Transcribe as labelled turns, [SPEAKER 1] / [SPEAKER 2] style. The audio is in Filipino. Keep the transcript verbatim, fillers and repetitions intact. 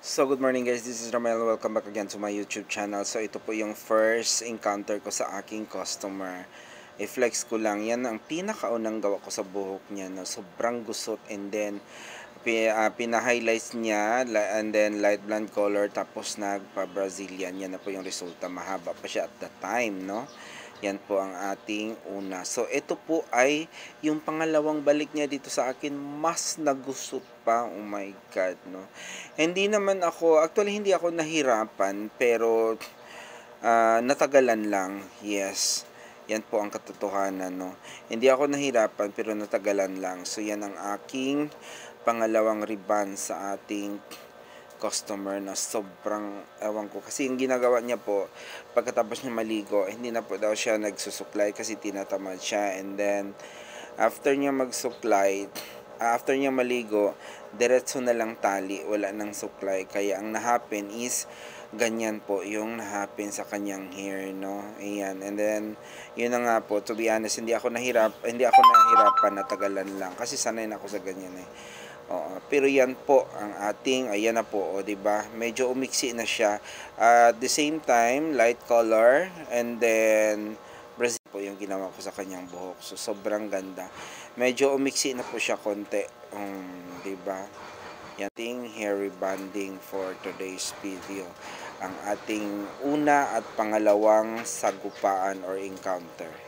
[SPEAKER 1] So good morning guys, this is Ramel. Welcome back again to my YouTube channel. So ito po yung first encounter ko sa aking customer. I-flex ko lang, yan ang pinakaunang gawa ko sa buhok niya, no? Sobrang gusot, and then uh, pina-highlights niya, and then light blonde color, tapos nagpa-Brazilian. Yan na po yung resulta. Mahaba pa siya at the time, no? Yan po ang ating una. So, ito po ay yung pangalawang balik niya dito sa akin. Mas nagusot pa. Oh my God, no? Hindi naman ako, actually hindi ako nahirapan, pero uh, natagalan lang. Yes. Yan po ang katotohanan, no? Hindi ako nahirapan, pero natagalan lang. So, yan ang aking pangalawang ribbon sa ating customer na sobrang ewan ko. Kasi yung ginagawa niya po, pagkatapos niya maligo, hindi na po daw siya nagsusuklay kasi tinatamad siya. And then, after niya magsuklay, after niya maligo, diretso na lang tali, wala nang suklay. Kaya ang na-happen is, ganyan po yung na-happen sa kanyang hair, no? Ayan. And then, yun na nga po, to be honest, hindi ako nahirap, hindi ako nahirapan, natagalan lang. Kasi sanay na ako sa ganyan eh. Oo, pero yan po ang ating, ayan na po, o, diba? Medyo umiksi na siya. Uh, at the same time, light color, and then, Brazil po yung ginawa ko sa kanyang buhok. So, sobrang ganda. Medyo umiksi na po siya konti. Um, diba? Yan ating hair rebonding for today's video. Ang ating una at pangalawang sagupaan or encounter.